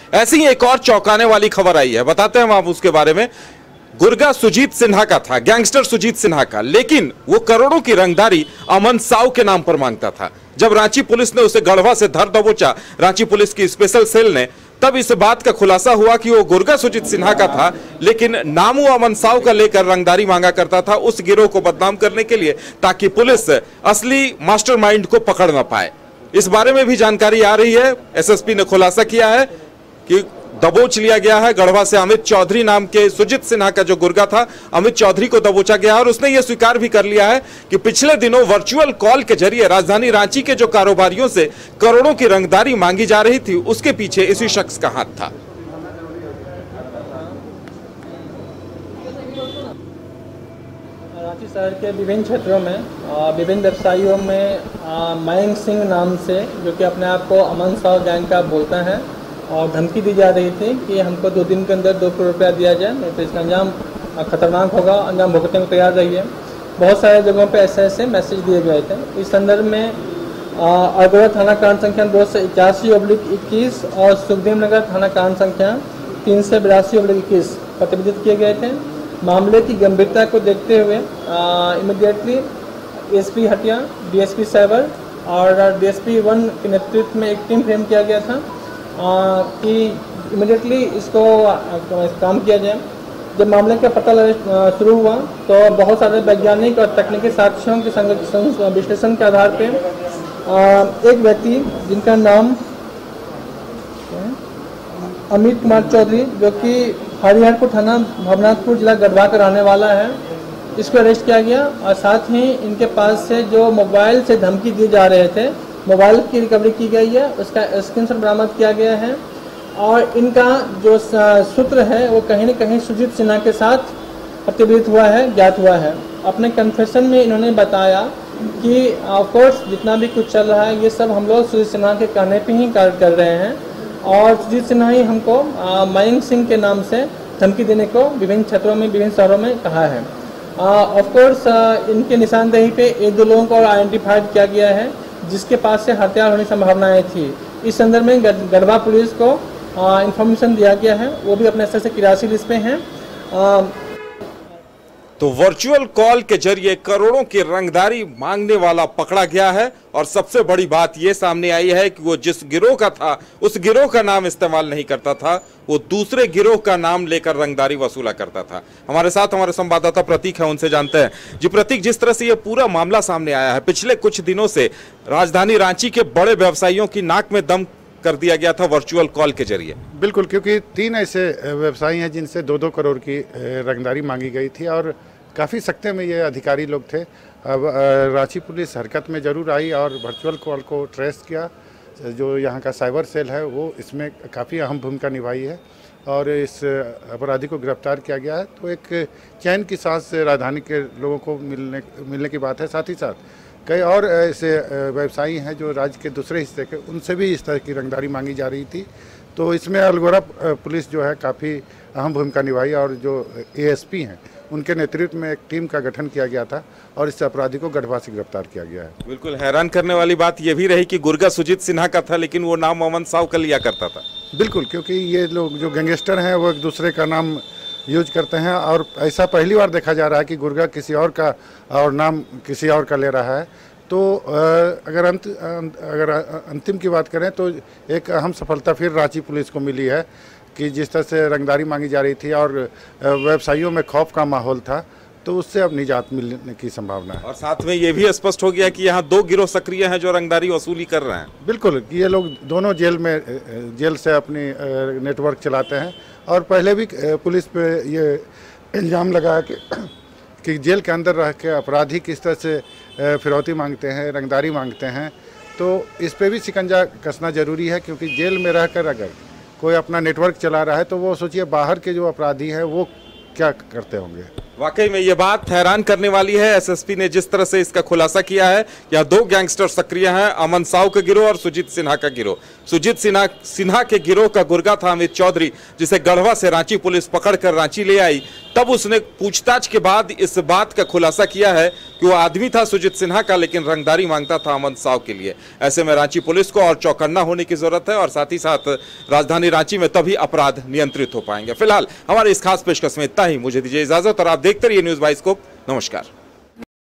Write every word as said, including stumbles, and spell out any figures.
ऐसी ही एक और चौंकाने वाली खबर आई है, बताते हैं हम आप उसके बारे में। गुर्गा सुजीत सिन्हा का था, गैंगस्टर सुजीत सिन्हा का, लेकिन वो करोड़ों की रंगदारी अमन साव के नाम पर मांगता था। जब रांची पुलिस ने उसे गढ़वा से धर दबोचा, रांची पुलिस की स्पेशल सेल ने, तब इस बात का खुलासा हुआ कि वो गुर्गा सुजीत सिन्हा का था, लेकिन नाम वो अमन साव का लेकर रंगदारी मांगा करता था उस गिरोह को बदनाम करने के लिए, ताकि पुलिस असली मास्टरमाइंड को पकड़ ना पाए। इस बारे में भी जानकारी आ रही है। एसएसपी ने खुलासा किया है कि दबोच लिया गया है गढ़वा से अमित चौधरी नाम के सुजीत सिन्हा का जो गुर्गा था, अमित चौधरी को दबोचा गया और उसने यह स्वीकार भी कर लिया है कि पिछले दिनों वर्चुअल कॉल के जरिए राजधानी रांची के जो कारोबारियों से करोड़ों की रंगदारी मांगी जा रही थी, उसके पीछे इसी शख्स का हाथ था। रांची शहर के विभिन्न क्षेत्रों में विभिन्न व्यवसायियों में मयंक सिंह नाम से, जो कि अपने आप को अमन साव गैंग का बोलता है, और धमकी दी जा रही थी कि हमको दो दिन के अंदर दो करोड़ रुपया दिया जाए, नहीं तो इसका अंजाम खतरनाक होगा, अंजाम भुगतने को तैयार रहिए। बहुत सारे जगहों पे ऐसे ऐसे मैसेज दिए गए थे। इस संदर्भ में अगरा थाना कांड संख्या दो सौ इक्यासी ऑब्लिक इक्कीस और सुखदेव नगर थाना कांड संख्या तीन सौ बिरासी ऑब्लिक इक्कीस प्रतिबंधित किए गए थे। मामले की गंभीरता को देखते हुए immediately SP Hatia, DSP cyber और डीएसपी वन के नेतृत्व में एक टीम फ्रेम किया गया था कि इमीडिएटली इसको काम किया जाए। जब मामले का पता शुरू हुआ तो बहुत सारे वैज्ञानिक और तकनीकी साक्ष्यों के विश्लेषण के आधार पे एक व्यक्ति जिनका नाम अमित कुमार चौधरी, जो कि हरिहरपुर थाना भवनाथपुर जिला गढ़वा का रहने वाला है, इसको अरेस्ट किया गया। और साथ ही इनके पास से जो मोबाइल से धमकी दिए जा रहे थे, मोबाइल की रिकवरी की गई है, उसका स्क्रीनशॉट बरामद किया गया है। और इनका जो सूत्र है वो कहीं न कहीं सुजीत सिन्हा के साथ प्रतिबंधित हुआ है, ज्ञात हुआ है। अपने कन्फेशन में इन्होंने बताया कि ऑफकोर्स जितना भी कुछ चल रहा है ये सब हम लोग सुजीत सिन्हा के कहने पे ही कार्य कर रहे हैं, और सुजीत सिन्हा ही हमको मयंक सिंह के नाम से धमकी देने को विभिन्न क्षेत्रों में, विभिन्न शहरों में कहा है। ऑफकोर्स इनके निशानदेही पे एक दो लोगों को और आइडेंटिफाइड किया गया है जिसके पास से हथियार होने की संभावनाएं थी। इस संदर्भ में गढ़वा पुलिस को इंफॉर्मेशन दिया गया है, वो भी अपने स्तर से किरासी लिस्ट पे हैं। तो वर्चुअल कॉल के जरिए करोड़ों की रंगदारी मांगने वाला पकड़ा गया है, और सबसे बड़ी बात यह सामने आई है कि वो जिस गिरोह का था उस गिरोह का नाम इस्तेमाल नहीं करता था, वो दूसरे गिरोह का नाम लेकर रंगदारी वसूला करता था। हमारे साथ हमारे संवाददाता प्रतीक है, उनसे जानते हैं। जी प्रतीक, जिस तरह से ये पूरा मामला सामने आया है, पिछले कुछ दिनों से राजधानी रांची के बड़े व्यवसायियों की नाक में दम कर दिया गया था वर्चुअल कॉल के जरिए। बिल्कुल, क्योंकि तीन ऐसे व्यवसायी हैं जिनसे दो दो करोड़ की रंगदारी मांगी गई थी और काफ़ी सख्ते में ये अधिकारी लोग थे। अब रांची पुलिस हरकत में ज़रूर आई और वर्चुअल कॉल को ट्रेस किया। जो यहाँ का साइबर सेल है वो इसमें काफ़ी अहम भूमिका निभाई है और इस अपराधी को गिरफ्तार किया गया है। तो एक चैन की सांस राजधानी के लोगों को मिलने मिलने की बात है। साथ ही साथ कई और ऐसे व्यवसायी हैं जो राज्य के दूसरे हिस्से के, उनसे भी इस तरह की रंगदारी मांगी जा रही थी। तो इसमें अलगोरा पुलिस जो है काफ़ी अहम भूमिका निभाई और जो एएसपी हैं उनके नेतृत्व में एक टीम का गठन किया गया था और इस अपराधी को गढ़वा से गिरफ्तार किया गया है। बिल्कुल हैरान करने वाली बात यह भी रही कि गुर्गा सुजीत सिन्हा का था, लेकिन वो नाम अमन साव का लिया करता था। बिल्कुल, क्योंकि ये लोग जो गैंगस्टर हैं वो एक दूसरे का नाम यूज करते हैं और ऐसा पहली बार देखा जा रहा है कि गुर्गा किसी और का और नाम किसी और का ले रहा है। तो अगर अंत अगर अंतिम की बात करें तो एक अहम सफलता फिर रांची पुलिस को मिली है कि जिस तरह से रंगदारी मांगी जा रही थी और व्यवसायियों में खौफ का माहौल था, तो उससे अब निजात मिलने की संभावना है। और साथ में ये भी स्पष्ट हो गया कि यहाँ दो गिरोह सक्रिय हैं जो रंगदारी वसूली कर रहे हैं। बिल्कुल, ये लोग दोनों जेल में जेल से अपनी नेटवर्क चलाते हैं और पहले भी पुलिस पे ये इल्ज़ाम लगा कि कि जेल के अंदर रह के अपराधी किस तरह से फिरौती मांगते हैं, रंगदारी मांगते हैं। तो इस पे भी शिकंजा कसना ज़रूरी है, क्योंकि जेल में रहकर अगर कोई अपना नेटवर्क चला रहा है तो वो सोचिए बाहर के जो अपराधी हैं वो क्या करते होंगे। वाकई में ये बात हैरान करने वाली है। एसएसपी ने जिस तरह से इसका खुलासा किया है, यहाँ दो गैंगस्टर सक्रिय हैं, अमन साव का गिरोह और सुजीत सिन्हा का गिरोह। सुजीत सिन्हा सिन्हा के गिरोह का गुर्गा था अमित चौधरी, जिसे गढ़वा से रांची पुलिस पकड़कर रांची ले आई तब उसने पूछताछ के बाद इस बात का खुलासा किया है कि वो आदमी था सुजीत सिन्हा का, लेकिन रंगदारी मांगता था अमन साव के लिए। ऐसे में रांची पुलिस को और चौकन्ना होने की जरूरत है और साथ ही साथ राजधानी रांची में तभी अपराध नियंत्रित हो पाएंगे। फिलहाल हमारे इस खास पेशकश में इतना ही। मुझे दीजिए इजाजत और आप देखते रहिए न्यूज़ बाइस्कोप। नमस्कार।